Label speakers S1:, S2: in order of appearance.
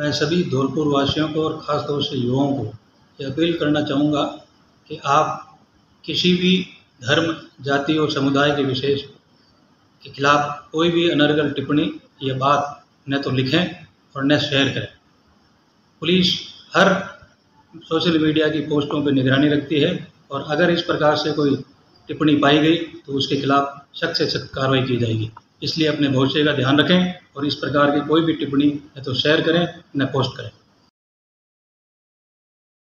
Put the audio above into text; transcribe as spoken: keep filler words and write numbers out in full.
S1: मैं सभी धौलपुर वासियों को और ख़ास तौर से युवाओं को ये अपील करना चाहूँगा कि आप किसी भी धर्म, जाति और समुदाय के विशेष के खिलाफ कोई भी अनर्गल टिप्पणी या बात न तो लिखें और न शेयर करें। पुलिस हर सोशल मीडिया की पोस्टों पर निगरानी रखती है और अगर इस प्रकार से कोई टिप्पणी पाई गई तो उसके खिलाफ सख्त से सख्त कार्रवाई की जाएगी। इसलिए अपने भविष्य का ध्यान रखें और इस प्रकार की कोई भी टिप्पणी न तो शेयर करें न पोस्ट करें।